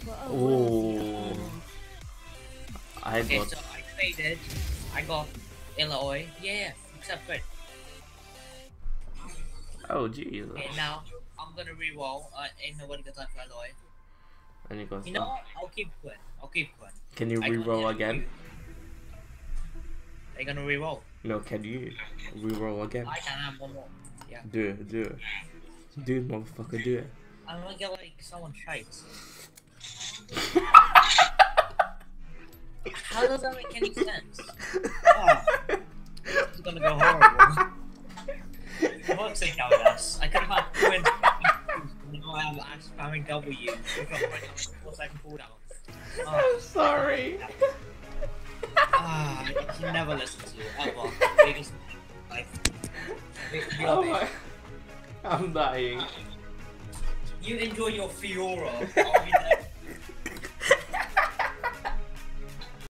Oh, I Okay, got. so I traded. I got Eloy. Yeah, except good. Oh, jeez. Okay, now I'm gonna reroll. Ain't nobody got time for Eloy. And you got You know stuff. what? I'll keep Quinn. I'll keep Quinn. Can you I got reroll again? Are you gonna reroll? No, can you reroll again? I can have one more. Yeah. Do it, do it. Do it, motherfucker, do it. I'm gonna get like someone shite. How does that make any sense? Oh, it's gonna go horrible. For fuck's sake, Dallas. I could have had Quinn. Now I have Ash spamming W. We've got 4-second cooldown. I'm sorry. I can never listen to you ever. Biggest like. Oh my. I'm dying. You enjoy your Fiora. I'll be